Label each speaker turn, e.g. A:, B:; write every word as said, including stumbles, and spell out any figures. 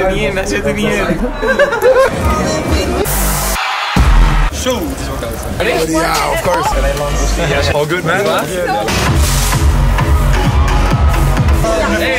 A: er niet in, hij zit er niet in.
B: Zo, het is wel koud.
C: Yeah, of course.
B: All good, man?
A: Hey.